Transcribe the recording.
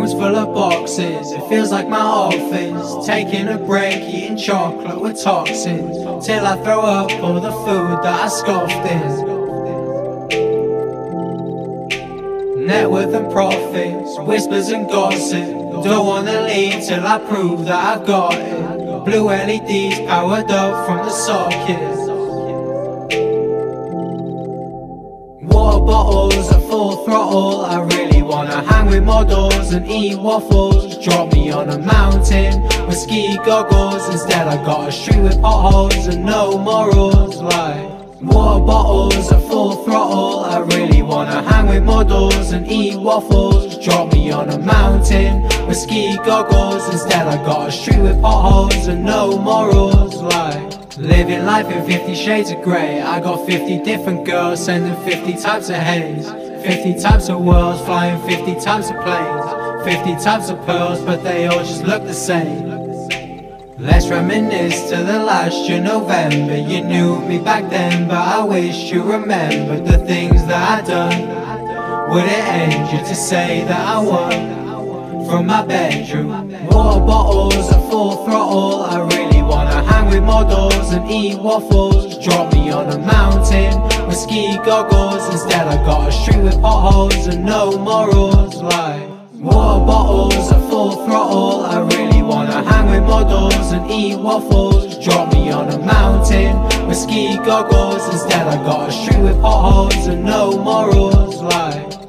rooms full of boxes, it feels like my office. Taking a break, eating chocolate with toxins, till I throw up all the food that I scoffed in. Net worth and profits, whispers and gossip. Don't wanna leave till I prove that I've got it. Blue LEDs powered up from the socket. Water bottles at full throttle. I really wanna hang with models and eat waffles. Drop me on a mountain with ski goggles. Instead I got a street with potholes and no morals. Like water bottles at full throttle. I really wanna hang with models and eat waffles. Drop me on a mountain with ski goggles. Instead I got a street with potholes and no morals. Like living life in 50 shades of grey. I got 50 different girls sending 50 types of haze, 50 types of worlds flying 50 types of planes, 50 types of pearls but they all just look the same. Let's reminisce to the last year November. You knew me back then, but I wish you remembered the things that I done. Would it end you to say that I won from my bedroom? Water bottles at full throttle. I really wanna hang with models and eat waffles. Drop me on a mountain with ski goggles. Instead I got a street with potholes and no morals. Like water bottles at full throttle. I really wanna hang with models and eat waffles. Drop me on a mountain with ski goggles. Instead I got a street with potholes and no morals. Like